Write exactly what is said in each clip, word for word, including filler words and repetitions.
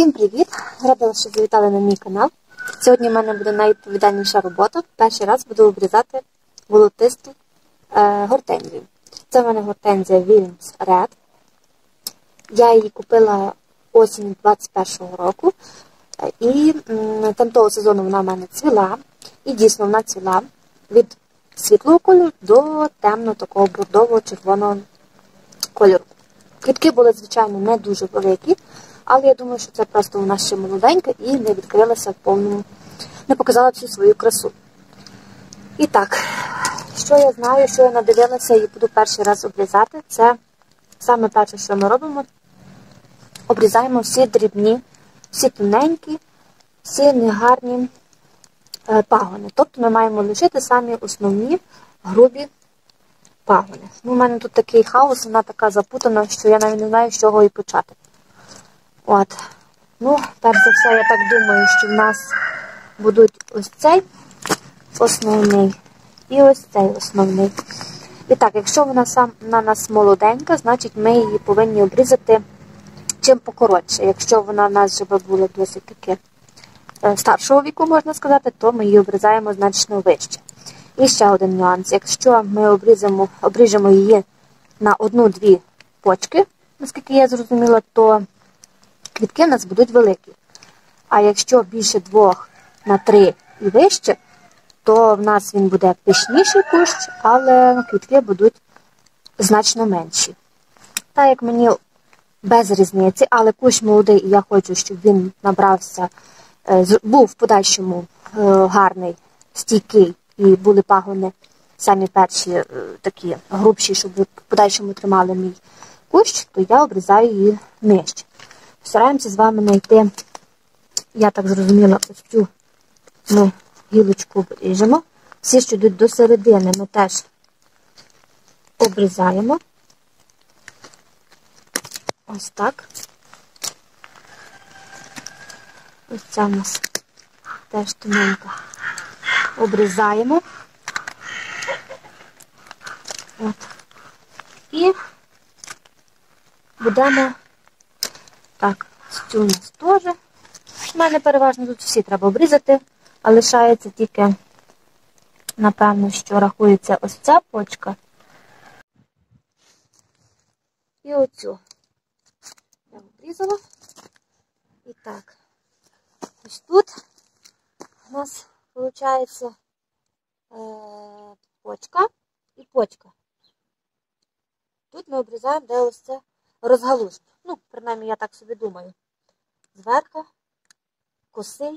Всім привіт! Рада, що завітали на мій канал. Сьогодні в мене буде найвідповідальніша робота. Перший раз буду обрізати волотисту е, гортензію. Це в мене гортензія Wilms Red. Я її купила осінь двадцять першого року. І м, там того сезону вона в мене цвіла. І дійсно вона цвіла від світлого кольору до темно такого бордового червоного кольору. Квітки були, звичайно, не дуже великі. Але я думаю, що це просто вона ще молоденька і не відкрилася в повному, не показала всю свою красу. І так, що я знаю, що я надивилася і буду перший раз обрізати, це саме перше, що ми робимо, обрізаємо всі дрібні, всі тоненькі, всі негарні е, пагони. Тобто ми маємо лишити самі основні грубі пагони. Ну, у мене тут такий хаос, вона така запутана, що я навіть не знаю, з чого і почати. От, ну, перш за все, я так думаю, що в нас будуть ось цей основний і ось цей основний. І так, якщо вона сам на нас молоденька, значить ми її повинні обрізати чим покоротше. Якщо вона в нас вже була досить таки старшого віку, можна сказати, то ми її обрізаємо значно вище. І ще один нюанс. Якщо ми обрізаємо, обріжемо її на одну-дві почки, наскільки я зрозуміла, то квітки в нас будуть великі. А якщо більше двох на три і вище, то в нас він буде пишніший кущ, але квітки будуть значно менші. Так як мені без різниці, але кущ молодий, і я хочу, щоб він набрався, був в подальшому гарний, стійкий, і були пагони самі перші такі грубші, щоб в подальшому тримали мій кущ, то я обрізаю її нижче. Стараємося з вами знайти, я так зрозуміла, ось цю ми гілочку обріжемо. Всі, що йдуть до середини, ми теж обрізаємо. Ось так. Ось ця у нас теж тоненька. Обрізаємо. От. І будемо... Так, цю у нас теж. У мене переважно тут всі треба обрізати, а лишається тільки, напевно, що рахується ось ця почка. І оцю. Я обрізала. І так, ось тут у нас виходить е почка і почка. Тут ми обрізаємо, де ось це розгалуження. Ну, принаймні, я так собі думаю. Зверху, косий.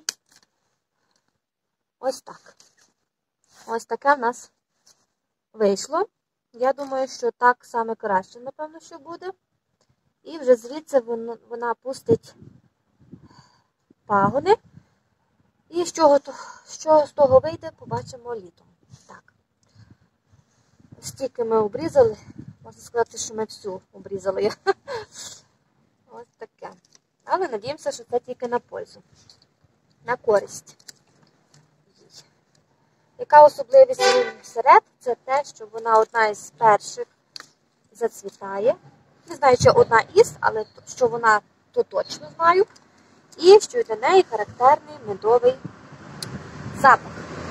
Ось так. Ось таке в нас вийшло. Я думаю, що так саме краще, напевно, що буде. І вже звідси вона, вона пустить пагони. І з чого, що з того вийде, побачимо літом. Так. Стільки ми обрізали. Можна сказати, що ми всю обрізали. Ось таке. Але надіємося, що це тільки на пользу. На користь. Яка особливість серед? Це те, що вона одна із перших зацвітає. Не знаю, чи одна із, але що вона, то точно знаю. І що для неї характерний медовий запах.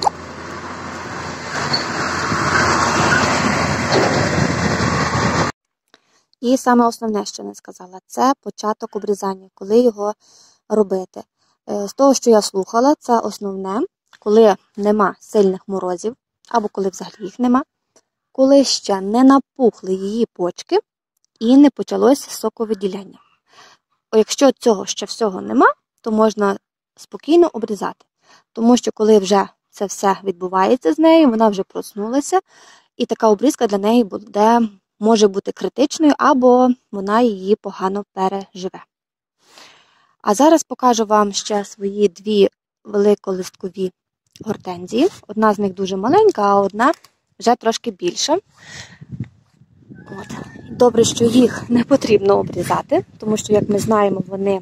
І саме основне, що не сказала, це початок обрізання, коли його робити. З того, що я слухала, це основне, коли нема сильних морозів, або коли взагалі їх нема, коли ще не напухли її почки і не почалося соковиділяння. Якщо цього ще всього нема, то можна спокійно обрізати. Тому що коли вже це все відбувається з нею, вона вже проснулася, і така обрізка для неї буде... може бути критичною, або вона її погано переживе. А зараз покажу вам ще свої дві великолисткові гортензії. Одна з них дуже маленька, а одна вже трошки більша. От. Добре, що їх не потрібно обрізати, тому що, як ми знаємо, вони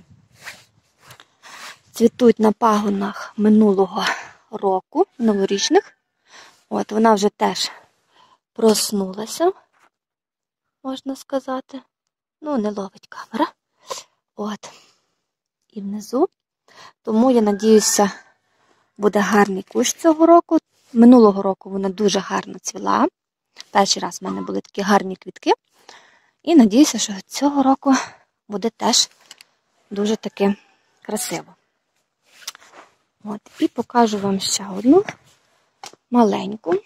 цвітуть на пагонах минулого року, новорічних. От, вона вже теж проснулася, можна сказати. Ну, не ловить камера. От. і внизу. Тому, я надіюся, буде гарний кущ цього року. Минулого року вона дуже гарно цвіла. Перший раз в мене були такі гарні квітки. І надіюся, що цього року буде теж дуже таки красиво. От, і покажу вам ще одну маленьку.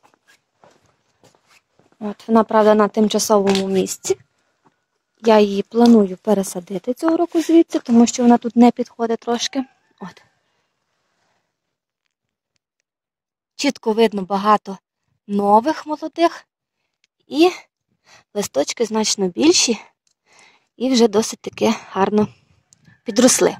От, вона, правда, на тимчасовому місці. Я її планую пересадити цього року звідси, тому що вона тут не підходить трошки. От. Чітко видно багато нових молодих. І листочки значно більші. І вже досить таки гарно підросли.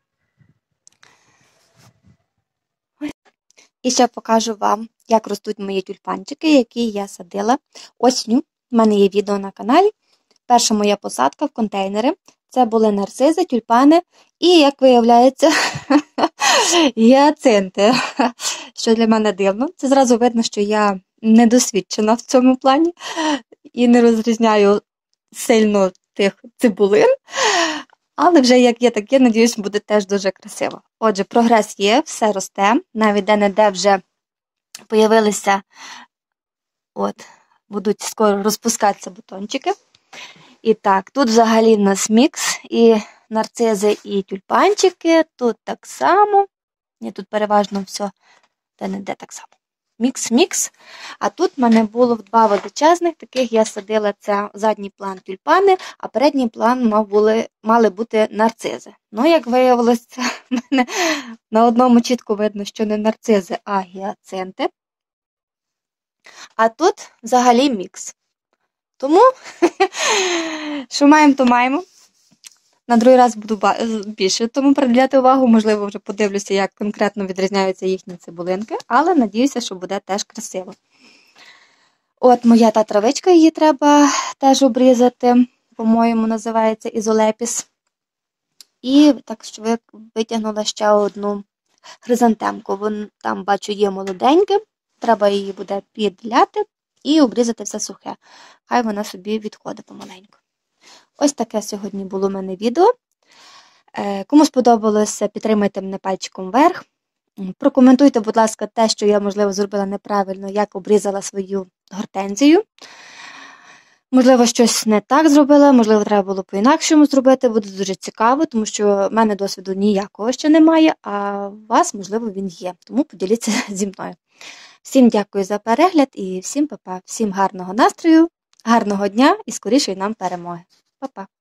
І ще покажу вам, як ростуть мої тюльпанчики, які я садила осінню. У мене є відео на каналі. Перша моя посадка в контейнери. Це були нарцизи, тюльпани і, як виявляється, гіацинти. Що для мене дивно. Це зразу видно, що я недосвідчена в цьому плані і не розрізняю сильно тих цибулин. Але вже як є, так є, надіюсь, буде теж дуже красиво. Отже, прогрес є, все росте. Навіть де-не-де вже появилися, от, будуть скоро розпускатися бутончики. І так, тут взагалі в нас мікс, і нарцизи, і тюльпанчики. Тут так само. Ні, тут переважно все де-не-де так само. Мікс-мікс. А тут в мене було два величезних, таких я садила, це задній план тюльпани, а передній план мав були, мали бути нарцизи. Ну, як виявилося, в мене на одному чітко видно, що не нарцизи, а гіацинти. А тут взагалі мікс. Тому, що маємо, то маємо. На другий раз буду більше тому приділяти увагу, можливо, вже подивлюся, як конкретно відрізняються їхні цибулинки, але надіюся, що буде теж красиво. От моя та травичка, її треба теж обрізати, по-моєму, називається ізолепіс. І так що витягнула ще одну хризантемку. Вон там, бачу, є молоденьке, треба її буде підляти і обрізати все сухе. Хай вона собі відходить помаленьку. Ось таке сьогодні було в мене відео. Кому сподобалося, підтримайте мене пальчиком вверх. Прокоментуйте, будь ласка, те, що я, можливо, зробила неправильно, як обрізала свою гортензію. Можливо, щось не так зробила, можливо, треба було по-інакшому зробити. Буде дуже цікаво, тому що в мене досвіду ніякого ще немає, а у вас, можливо, він є. Тому поділіться зі мною. Всім дякую за перегляд і всім па-па. Всім гарного настрою, гарного дня і скорішої нам перемоги. Па-па.